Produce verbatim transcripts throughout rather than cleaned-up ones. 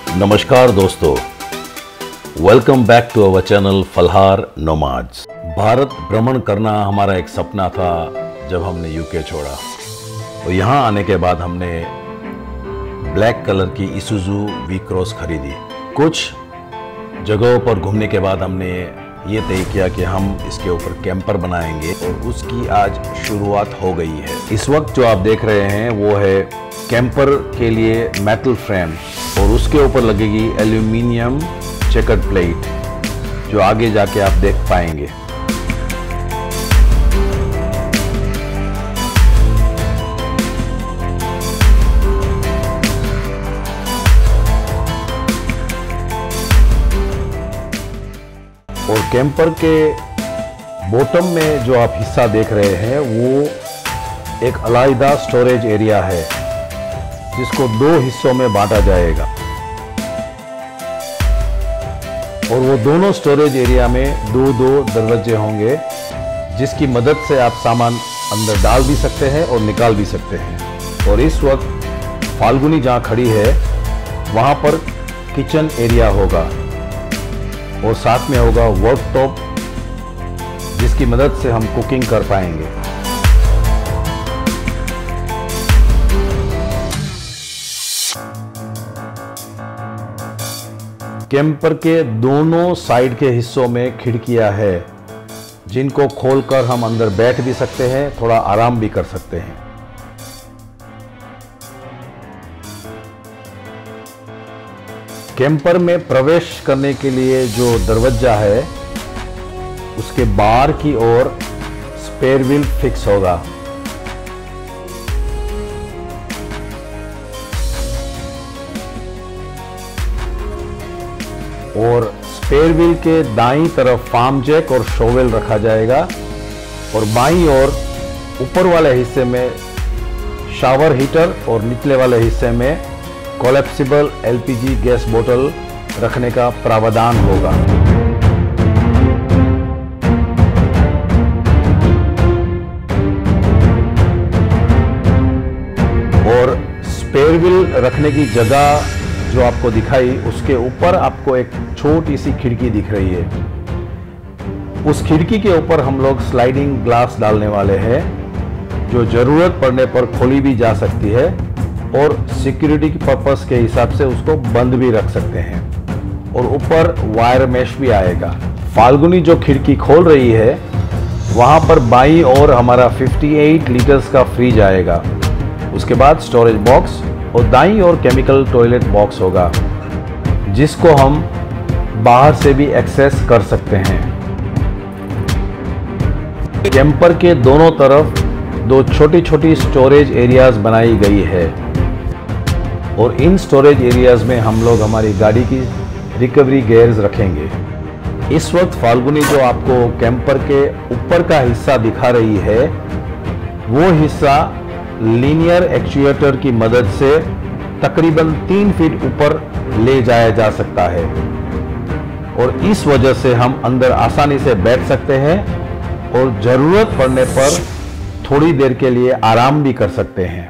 नमस्कार दोस्तों, welcome back to our channel Phalahar nomads. Bharat भ्रमण करना हमारा एक सपना था जब हमने यूके छोड़ा। तो यहाँ आने के बाद हमने ब्लैक कलर की इसूजू वी क्रॉस खरीदी। कुछ जगहों पर घूमने के बाद हमने ये तय किया कि हम इसके ऊपर कैंपर बनाएंगे और उसकी आज शुरुआत हो गई है। इस वक्त जो आप देख रहे हैं वो है कैंपर के लिए मेटल फ्रेम और उसके ऊपर लगेगी एल्यूमिनियम चेकर्ड प्लेट, जो आगे जाके आप देख पाएंगे। और कैंपर के बॉटम में जो आप हिस्सा देख रहे हैं वो एक अलग स्टोरेज एरिया है जिसको दो हिस्सों में बांटा जाएगा। और वो दोनों स्टोरेज एरिया में दो दो दरवाजे होंगे जिसकी मदद से आप सामान अंदर डाल भी सकते हैं और निकाल भी सकते हैं। और इस वक्त फाल्गुनी जहाँ खड़ी है वहाँ पर किचन एरिया होगा और साथ में होगा वर्कटॉप जिसकी मदद से हम कुकिंग कर पाएंगे। कैंपर के दोनों साइड के हिस्सों में खिड़कियां है जिनको खोलकर हम अंदर बैठ भी सकते हैं, थोड़ा आराम भी कर सकते हैं। कैंपर में प्रवेश करने के लिए जो दरवाजा है उसके बाहर की ओर स्पेयर व्हील फिक्स होगा। और स्पेयर व्हील के दाईं तरफ फार्म जैक और शोवेल रखा जाएगा और बाईं ओर ऊपर वाले हिस्से में शावर हीटर और निचले वाले हिस्से में कोलैप्सिबल एलपीजी गैस बोतल रखने का प्रावधान होगा। और स्पेयर व्हील रखने की जगह जो आपको दिखाई उसके ऊपर आपको एक छोटी सी खिड़की दिख रही है। उस खिड़की के ऊपर हम लोग स्लाइडिंग ग्लास डालने वाले हैं जो जरूरत पड़ने पर खोली भी जा सकती है और सिक्योरिटी के पर्पस के हिसाब से उसको बंद भी रख सकते हैं। और ऊपर वायर मेश भी आएगा। फाल्गुनी जो खिड़की खोल रही है वहां पर बाईं ओर हमारा अट्ठावन लीटर्स का फ्रिज आएगा। उसके बाद स्टोरेज बॉक्स और दाईं ओर केमिकल टॉयलेट बॉक्स होगा जिसको हम बाहर से भी एक्सेस कर सकते हैं। कैंपर के दोनों तरफ दो छोटी छोटी स्टोरेज एरियाज बनाई गई है और इन स्टोरेज एरियाज में हम लोग हमारी गाड़ी की रिकवरी गियर्स रखेंगे। इस वक्त फाल्गुनी जो आपको कैंपर के ऊपर का हिस्सा दिखा रही है वो हिस्सा लीनियर एक्चुएटर की मदद से तकरीबन तीन फीट ऊपर ले जाया जा सकता है और इस वजह से हम अंदर आसानी से बैठ सकते हैं और जरूरत पड़ने पर थोड़ी देर के लिए आराम भी कर सकते हैं।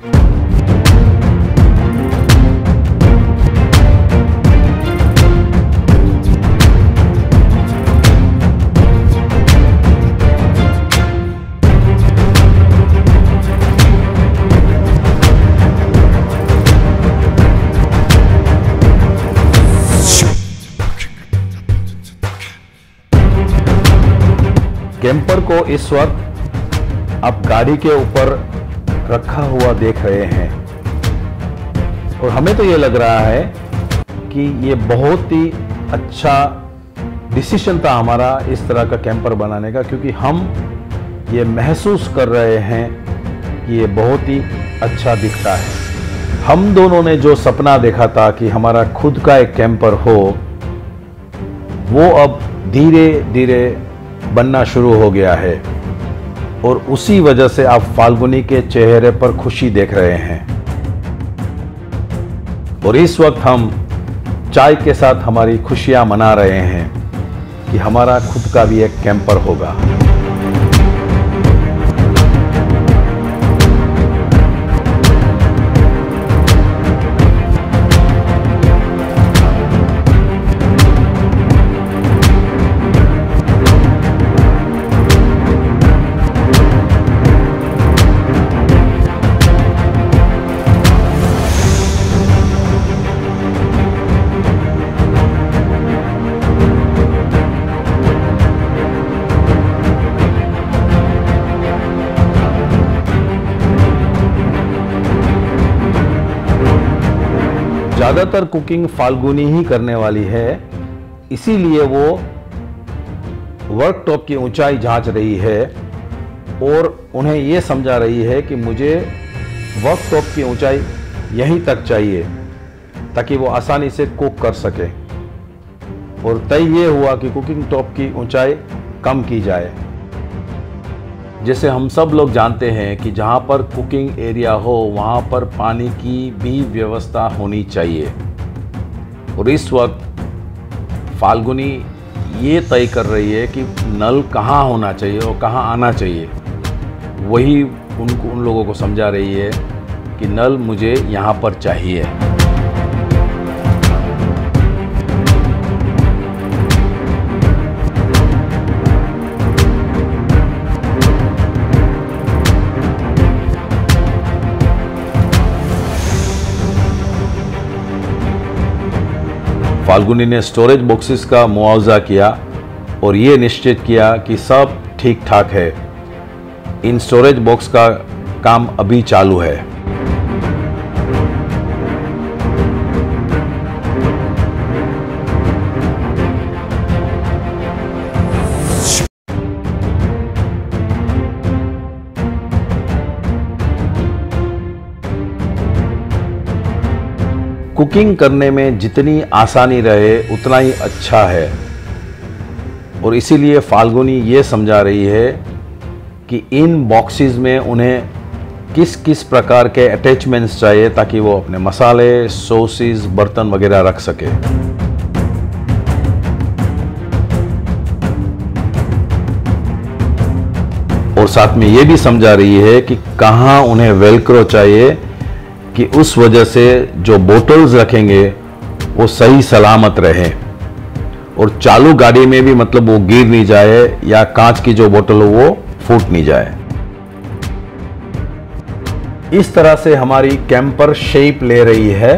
कैंपर को इस वक्त आप गाड़ी के ऊपर रखा हुआ देख रहे हैं और हमें तो ये लग रहा है कि ये बहुत ही अच्छा डिसीजन था हमारा इस तरह का कैंपर बनाने का, क्योंकि हम ये महसूस कर रहे हैं कि ये बहुत ही अच्छा दिखता है। हम दोनों ने जो सपना देखा था कि हमारा खुद का एक कैंपर हो वो अब धीरे धीरे बनना शुरू हो गया है और उसी वजह से आप फाल्गुनी के चेहरे पर खुशी देख रहे हैं। और इस वक्त हम चाय के साथ हमारी खुशियां मना रहे हैं कि हमारा खुद का भी एक कैंपर होगा। ज़्यादातर कुकिंग फाल्गुनी ही करने वाली है, इसीलिए वो वर्कटॉप की ऊंचाई जांच रही है और उन्हें ये समझा रही है कि मुझे वर्कटॉप की ऊंचाई यहीं तक चाहिए ताकि वो आसानी से कुक कर सके। और तय ये हुआ कि कुकिंग टॉप की ऊंचाई कम की जाए। जैसे हम सब लोग जानते हैं कि जहाँ पर कुकिंग एरिया हो वहाँ पर पानी की भी व्यवस्था होनी चाहिए। और इस वक्त फाल्गुनी ये तय कर रही है कि नल कहाँ होना चाहिए और कहाँ आना चाहिए। वही उनको उन लोगों को समझा रही है कि नल मुझे यहाँ पर चाहिए। फाल्गुनी ने स्टोरेज बॉक्सेस का मुआवजा किया और ये निश्चित किया कि सब ठीक ठाक है। इन स्टोरेज बॉक्स का काम अभी चालू है। कुकिंग करने में जितनी आसानी रहे उतना ही अच्छा है। और इसीलिए फाल्गुनी ये समझा रही है कि इन बॉक्सेस में उन्हें किस किस प्रकार के अटैचमेंट्स चाहिए ताकि वो अपने मसाले, सॉसेस, बर्तन वगैरह रख सके। और साथ में ये भी समझा रही है कि कहाँ उन्हें वेलक्रो चाहिए कि उस वजह से जो बोतल्स रखेंगे वो सही सलामत रहे और चालू गाड़ी में भी मतलब वो गिर नहीं जाए या कांच की जो बोतल हो वो फूट नहीं जाए। इस तरह से हमारी कैंपर शेप ले रही है।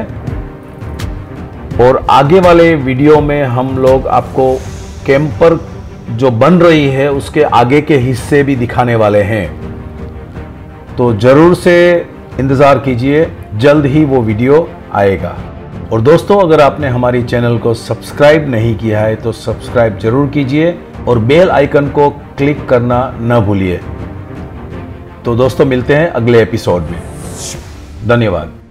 और आगे वाले वीडियो में हम लोग आपको कैंपर जो बन रही है उसके आगे के हिस्से भी दिखाने वाले हैं, तो जरूर से इंतज़ार कीजिए, जल्द ही वो वीडियो आएगा। और दोस्तों, अगर आपने हमारी चैनल को सब्सक्राइब नहीं किया है तो सब्सक्राइब जरूर कीजिए और बेल आइकन को क्लिक करना न भूलिए। तो दोस्तों, मिलते हैं अगले एपिसोड में। धन्यवाद।